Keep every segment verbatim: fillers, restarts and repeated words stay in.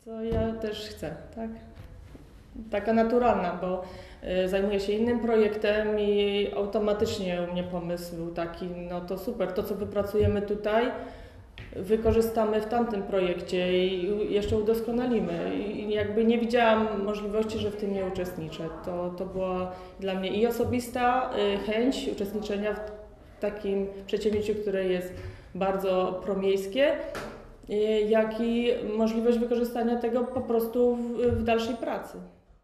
Co ja też chcę, tak? Taka naturalna, bo y, zajmuję się innym projektem i automatycznie u mnie pomysł był taki, no to super, to co wypracujemy tutaj, wykorzystamy w tamtym projekcie i jeszcze udoskonalimy. I jakby nie widziałam możliwości, że w tym nie uczestniczę. To, to była dla mnie i osobista y, chęć uczestniczenia w takim przedsięwzięciu, które jest bardzo promiejskie, jak i możliwość wykorzystania tego po prostu w, w dalszej pracy.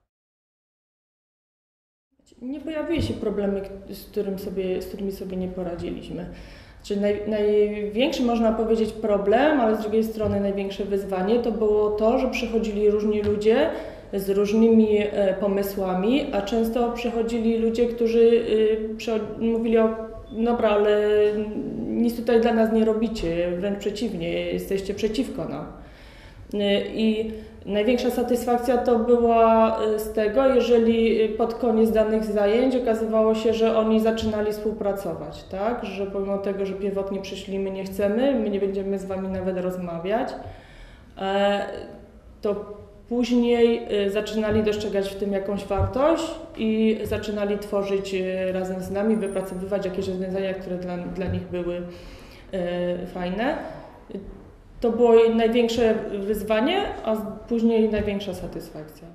Nie pojawiły się problemy, z, którym sobie, z którymi sobie nie poradziliśmy. Znaczy naj, największy, można powiedzieć, problem, ale z drugiej strony największe wyzwanie to było to, że przychodzili różni ludzie z różnymi e, pomysłami, a często przychodzili ludzie, którzy e, mówili o dobra, ale nic tutaj dla nas nie robicie, wręcz przeciwnie, jesteście przeciwko nam. I największa satysfakcja to była z tego, jeżeli pod koniec danych zajęć okazywało się, że oni zaczynali współpracować, tak? Że pomimo tego, że pierwotnie przyszli, my nie chcemy, my nie będziemy z wami nawet rozmawiać, to później zaczynali dostrzegać w tym jakąś wartość i zaczynali tworzyć razem z nami, wypracowywać jakieś rozwiązania, które dla, dla nich były fajne. To było największe wyzwanie, a później największa satysfakcja.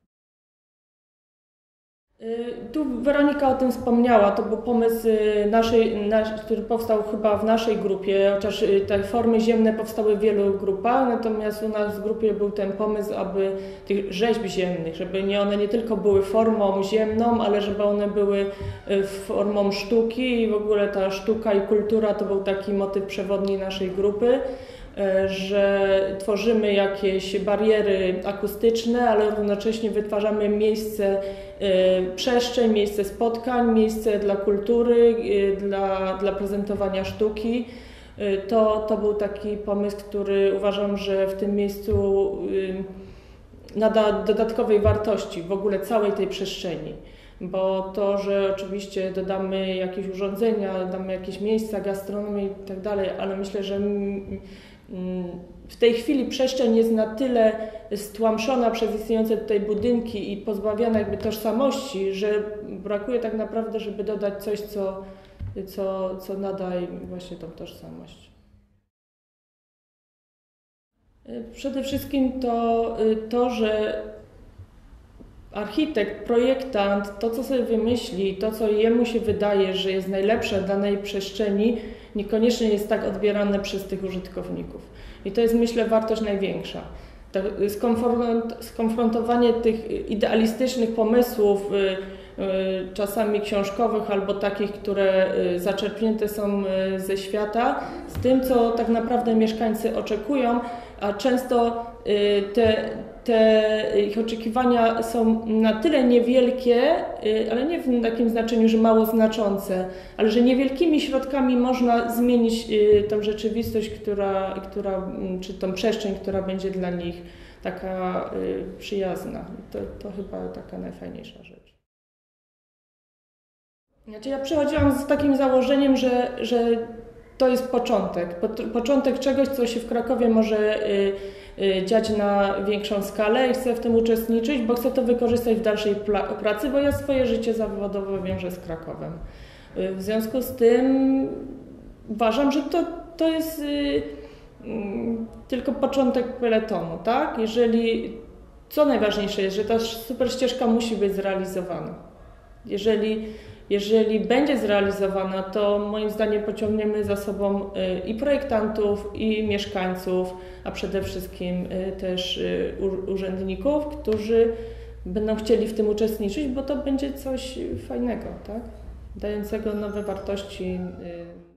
Tu Weronika o tym wspomniała, to był pomysł, naszej, nasz, który powstał chyba w naszej grupie, chociaż te formy ziemne powstały w wielu grupach, natomiast u nas w grupie był ten pomysł, aby tych rzeźb ziemnych, żeby nie one nie tylko były formą ziemną, ale żeby one były formą sztuki i w ogóle ta sztuka i kultura to był taki motyw przewodni naszej grupy, że tworzymy jakieś bariery akustyczne, ale równocześnie wytwarzamy miejsce, przestrzeń, miejsce spotkań, miejsce dla kultury, dla, dla prezentowania sztuki. To, to był taki pomysł, który uważam, że w tym miejscu nada dodatkowej wartości w ogóle całej tej przestrzeni. Bo to, że oczywiście dodamy jakieś urządzenia, dodamy jakieś miejsca, gastronomię i tak dalej, ale myślę, że w tej chwili przestrzeń jest na tyle stłamszona przez istniejące tutaj budynki i pozbawiona jakby tożsamości, że brakuje tak naprawdę, żeby dodać coś, co, co, co nada im właśnie tą tożsamość. Przede wszystkim to, to, że architekt, projektant, to co sobie wymyśli, to co jemu się wydaje, że jest najlepsze w danej przestrzeni, niekoniecznie jest tak odbierane przez tych użytkowników. I to jest, myślę, wartość największa. Skonfrontowanie tych idealistycznych pomysłów, czasami książkowych albo takich, które zaczerpnięte są ze świata, z tym, co tak naprawdę mieszkańcy oczekują, a często te, te ich oczekiwania są na tyle niewielkie, ale nie w takim znaczeniu, że mało znaczące, ale że niewielkimi środkami można zmienić tą rzeczywistość, która, która, czy tą przestrzeń, która będzie dla nich taka przyjazna. To, to chyba taka najfajniejsza rzecz. Znaczy ja przychodziłam z takim założeniem, że, że to jest początek. Początek czegoś, co się w Krakowie może dziać na większą skalę i chcę w tym uczestniczyć, bo chcę to wykorzystać w dalszej pracy, bo ja swoje życie zawodowe wiążę z Krakowem. W związku z tym uważam, że to, to jest tylko początek peletonu, tak? Jeżeli, co najważniejsze jest, że ta super ścieżka musi być zrealizowana. Jeżeli Jeżeli będzie zrealizowana, to moim zdaniem pociągniemy za sobą i projektantów, i mieszkańców, a przede wszystkim też urzędników, którzy będą chcieli w tym uczestniczyć, bo to będzie coś fajnego, tak? Dającego nowe wartości.